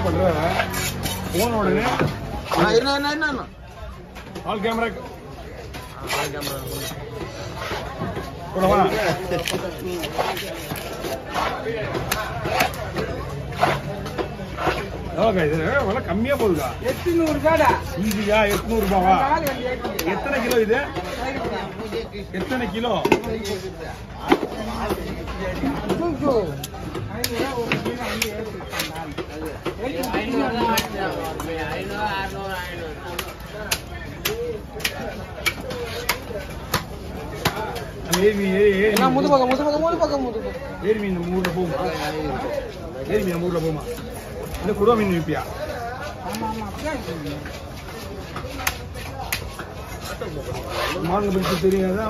பண்ற போன் உடனே என்ன ஆல் கேமரா போடவா இது விலை கம்மியா போகுதா 800 ரூபாடா ஈஸியா 800 ரூபாவா எத்தனை கிலோ இது எத்தனை கிலோ ஏரி மீன் நம்ம ஊர்ல போகுமா ஏரி மீன் நம்ம ஊர்ல போகுமா இல்ல குருவா மீன் விற்பியா மாங்க பற்றி தெரியாதா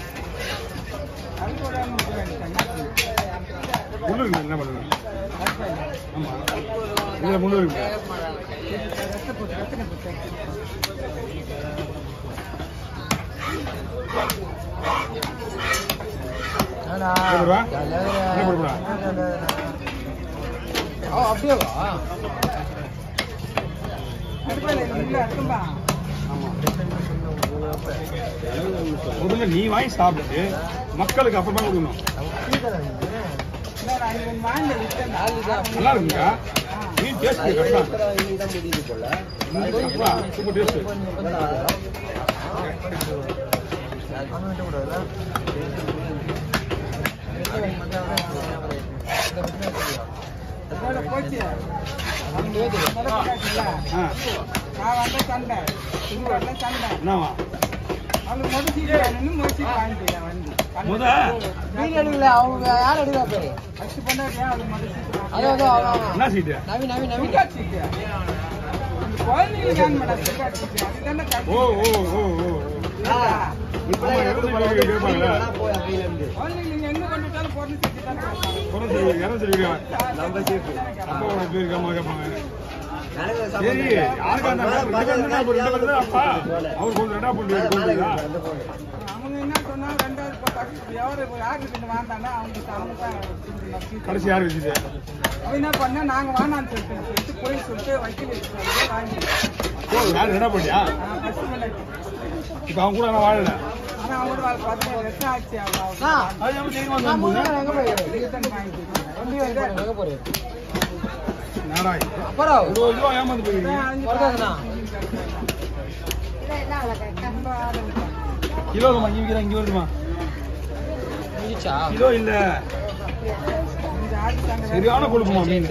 முன்னூறு என்ன பண்ணுவேன் ஆமா இதுல 300 முதல்ல நீ வாங்கி சாப்பிட்டு மக்களுக்கு அப்புறமா கொடுக்கணும் நல்லா இருக்குங்க மீன் டேஸ்ட் சூப்பர் டேஸ்ட் அவங்க யார் எடுக்கா பேரு என்ன சீட்டு ஓ ஓ ஓ ஓ சரி யாருக்கா அப்பா அவர் கொஞ்சம் ரெண்டா போட்டு கடைசி யாரு வச்சுட்டு என்ன பண்ண நாங்க வாங்கன்னு சொல்லிட்டு போய் சொல்லிட்டு வக்கீல் வாங்கி யாரு ரெண்டா போட்டியா இப்ப அவங்க கூட நான் வாழல ஏமாந்து போயிருக்கீங்க கிலோ இங்க இங்க வருமா கிலோ இல்ல சரியான கொழுப்புமா மீன்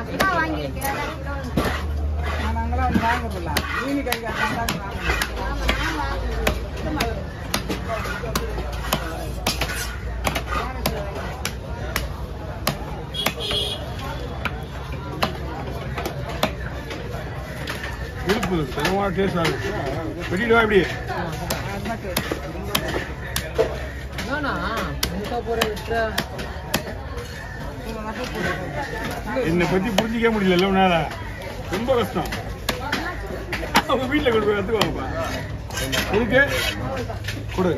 இழுப்பு சரியான டேஸ்ட் ஆகும் வெட்டிடுவா எப்படி என்னை பத்தி புரிஞ்சிக்க முடியல உன்னால ரொம்ப கஷ்டம் அவங்க வீட்டுல கொண்டு போய் கத்துக்குவாங்கப்பா இதுக்கு கொடு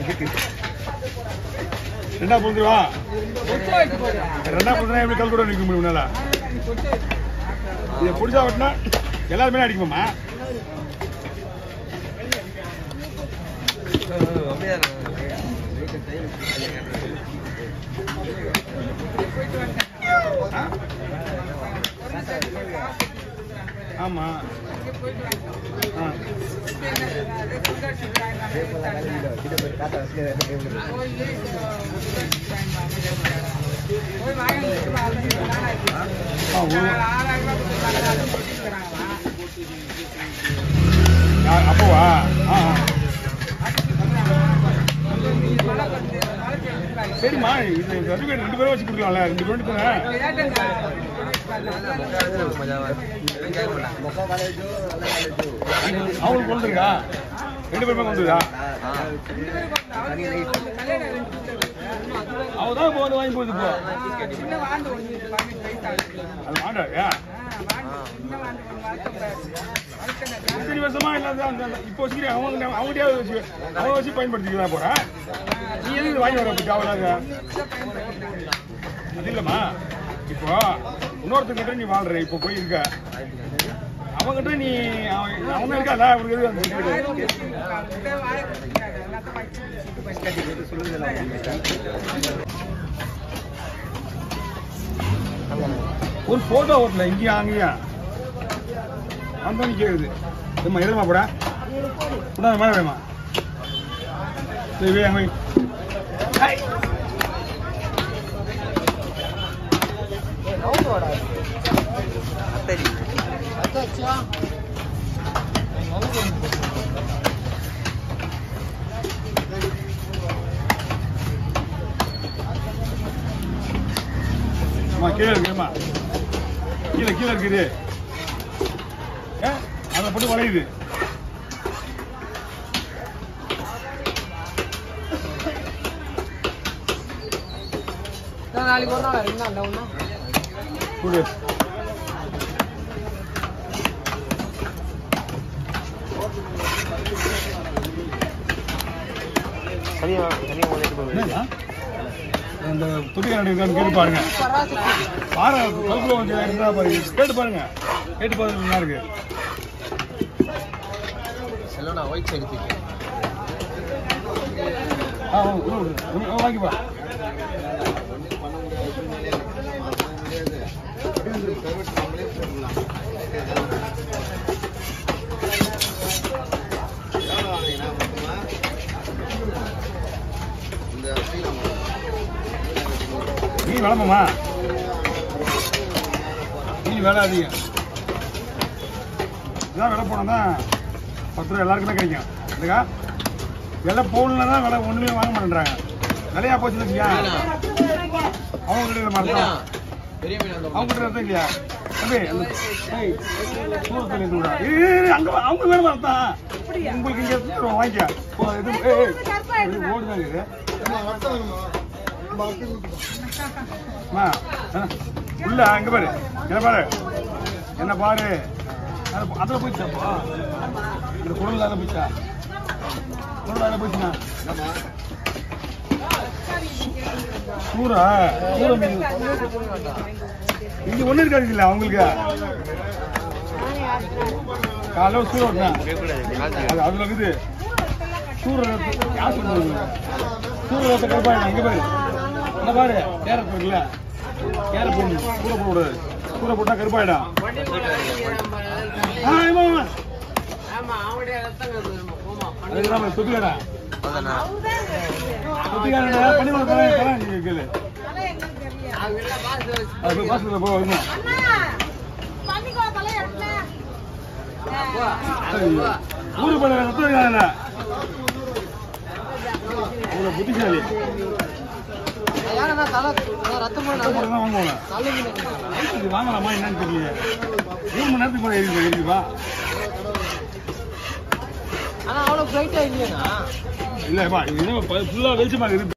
ரெண்டா பொருந்துவா ரெண்டா பொருந்தா எப்படி கல் கூட நிற்க முடியும் உன்னால இதை பிடிச்சா வெட்டினா எல்லாருமே அடிக்குமாம்மா ஆமா அப்போவா சரிம்மா இது சர்டிஃபிகேட் 2 பேரும் வச்சு கொடுக்கலாம்ல 2 பேரும் அவங்களுக்கு கொண்டு இருக்கா 2 பேருமே கொண்டு இருக்கா அவதான் போது வாங்கி போகுது இப்போ அது மாட்டாரியா இத்தனை வருஷமா இல்லாத இப்போ வச்சுக்கிறேன் அவங்ககிட்டயே அவங்க வச்சு பயன்படுத்திக்கலாம் போறேன் நீ எதுக்கு வாங்கி வர தேவையில்லாத அது இல்லம்மா இப்போ இன்னொருத்தங்கிட்ட நீ வாழ்ற இப்ப போய் இருக்க அவங்கிட்ட நீ அவங்க இருக்கால அவருக்கு எது ஒரு போட்டோ ஓட்டல இங்கேயா அங்கேயா அந்த கேக்குது எதுமா போடா மேல வேமா சரி அங்க கீழே இருக்குமா கீழே கீழே இருக்குது அதை போட்டு வளையுது நாளைக்கு ஒரு நாள் இருந்தா ஒண்ணா கொடு அந்த துணிக்காரன் கேட்டு பாருங்க பாரு கல்குள்ள கொஞ்சம் இருந்தா பாருங்க கேட்டு பாருங்க கேட்டு பாருங்க நல்லா இருக்கு வாங்கிப்பா நீ விளம்பமா நீ வேலை அதிகம் இதான் விலை போனா தான் 10 ரூபா எல்லாருக்குமே கிடைக்கும் இல்லைக்கா விலை போகணுன்னா தான் விலை ஒன்றுமே வாங்க மாட்டேன்றாங்க விலையா போச்சுன்னு வச்சுக்கா அவங்க கிட்ட மாட்டேன் அவங்க கிட்ட அர்த்தம் இல்லையா அங்க அவங்க வேணும் அர்த்தம் உங்களுக்கு இங்க வாங்கிக்க ஓடுதான் இது உள்ள அங்க பாரு என்ன பாரு அதுல போயிடுச்சாப்பா இந்த குடல் அதில் போயிடுச்சா குடல் அதில் போயிடுச்சுண்ணா சூரா சூர மீன் இங்க ஒண்ணு இருக்காது இல்ல அவங்களுக்கு காலைல சூர அதுல இருக்குது சூர யார் சொல்றது சூரத்தை கருப்பாயிடும் இங்க பாரு என்ன பாரு கேரட் இருக்குல்ல கேரட் போடணும் சூட போடக்கூடாது சூட போட்டா கருப்பாயிடும் அதுக்கு சொத்துக்காரா சொத்துக்காரா பண்ணி கொடுத்தேன் கேளு பாசத்துல போ வருமா ஊரு பண்ண சொத்துக்காரா புத்திசாலி வாங்கலாமா என்னன்னு தெரியல 3 மணி நேரத்துக்கு கூட இருக்குவா ஆனா அவ்வளவு பிரைட்டா இல்லையா இல்லப்பா இது ஃபுல்லா வெளிச்சமா இருக்கு